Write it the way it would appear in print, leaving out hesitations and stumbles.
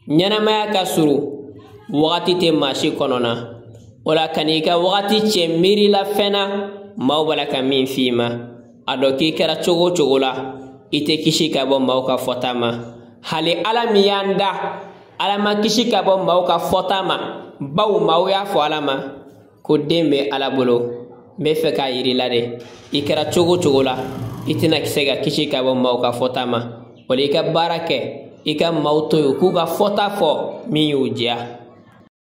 ɲɛnamaya ka surun wagati tɛ maa si kɔnɔ na o la kan'i ka wagati cɛ miirila fɛn na maaw b'a la ka min f'i ma a dɔn k'i kɛra cogo o cogo la i tɛ kisi ka bɔ maaw ka fɔta ma hali Ala min y'an da Ala ma kisi ka bɔ maaw ka fɔta ma bawo maaw y'a fɔ Ala ma ko den bɛ Ala bolo n bɛ fɛ k'a yir'i la de i kɛra cogo o cogo la i tɛna se ka kisi ka bɔ maaw ka fɔta ma o la i ka baara kɛ i ka maaw to yen u k'u ka fɔta fɔ min y'u diya.